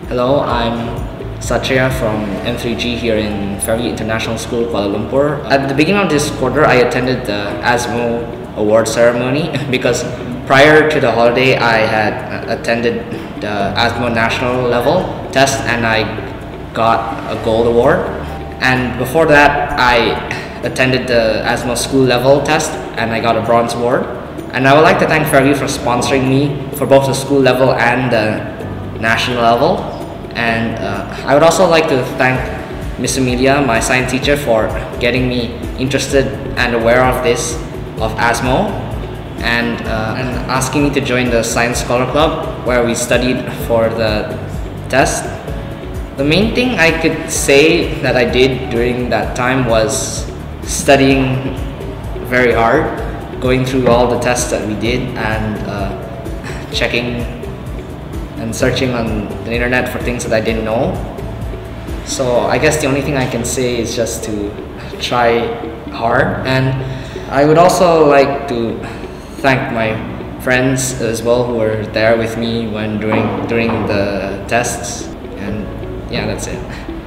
Hello, I'm Ksatria from M3G here in Fairview International School, Kuala Lumpur. At the beginning of this quarter, I attended the ASMO award ceremony because prior to the holiday, I had attended the ASMO national level test and I got a gold award. And before that, I attended the ASMO school level test and I got a bronze award. And I would like to thank Fairview for sponsoring me for both the school level and the national level. And I would also like to thank Miss Amelia, my science teacher, for getting me interested and aware of ASMO, and asking me to join the Science Scholar Club, where we studied for the test. The main thing I could say that I did during that time was studying very hard, going through all the tests that we did, and checking and searching on the internet for things that I didn't know. So I guess the only thing I can say is just to try hard. And I would also like to thank my friends as well who were there with me when during the tests. And yeah, that's it.